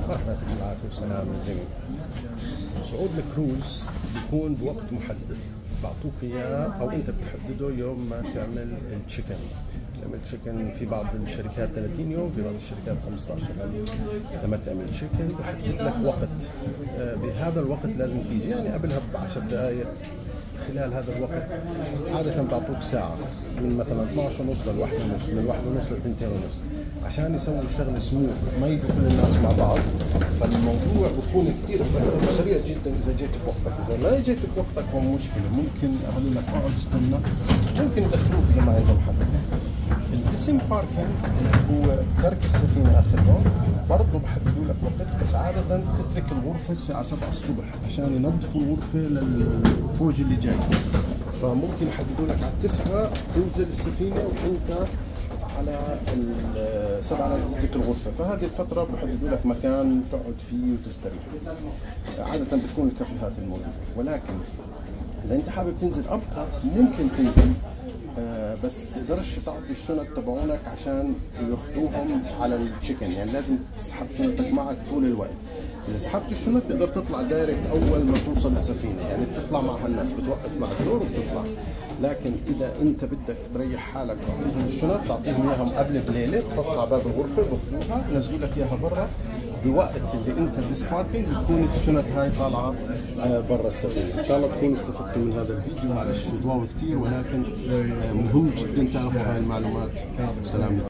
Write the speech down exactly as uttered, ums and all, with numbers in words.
مرحبا، يعطيك العافية والسلام الجميع. صعود الكروز بيكون بوقت محدد، بعطوك اياه او انت بتحدده يوم ما تعمل التشيكن. تعمل تشيكن في بعض الشركات ثلاثين يوم، في بعض الشركات خمسة عشر يوم. لما تعمل تشيكن بحدد لك وقت، بهذا الوقت لازم تيجي، يعني قبلها بعشر دقائق. خلال هذا الوقت عادة بعطوك ساعة، من مثلا اثنعش ونص للواحدة ونص، من الواحدة ونص للثنتين ونص، عشان يسووا الشغل سموث، ما يجوا كل الناس مع بعض. فالموضوع بكون كثير سريع جدا اذا جيت بوقتك. اذا ما جيت بوقتك هو مشكلة، ممكن اقول لك اقعد استنى، ممكن يدخلوك اذا ما عندهم حدا. الديسم باركينج اللي هو ترك السفينة اخر يوم، برضه بحددوا لك وقت، بس عادة تترك الغرفة الساعة سبعة الصبح عشان ينظفوا الغرفة للفوج اللي جاي. فممكن يحددوا لك على التسعة تنزل السفينة وانت على السبعة لازم تترك الغرفة. فهذه الفترة بحددوا لك مكان تقعد فيه وتستريح. عادة بتكون الكافيهات الموجودة، ولكن إذا أنت حابب تنزل أبكر ممكن تنزل، آه بس تقدرش تعطي الشنط تبعونك عشان ياخذوهم على التشيكن، يعني لازم تسحب شنطك معك طول الوقت. إذا سحبت الشنط تقدر تطلع دايركت أول ما توصل السفينة، يعني بتطلع مع هالناس، بتوقف مع الدور وبتطلع. لكن إذا أنت بدك تريح حالك تعطيهم الشنط، تعطيهم إياهم قبل بليلة، بتطلع باب الغرفة بأخذوها بنزلوا لك إياها برا. بوقت اللي أنت ديسباركينج بتكون الشنط هاي طالعة برا السفينة. إن شاء الله تكونوا استفدتوا من هذا الفيديو. معلش في ضوء كثير، ولكن مهم جدا تعرفوا هاي المعلومات. سلام.